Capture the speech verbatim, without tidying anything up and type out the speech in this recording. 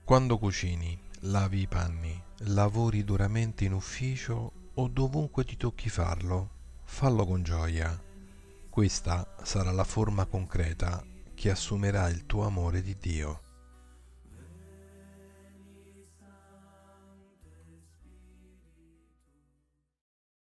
Quando cucini, lavi i panni, lavori duramente in ufficio o dovunque ti tocchi farlo, fallo con gioia. Questa sarà la forma concreta che assumerà il tuo amore di Dio.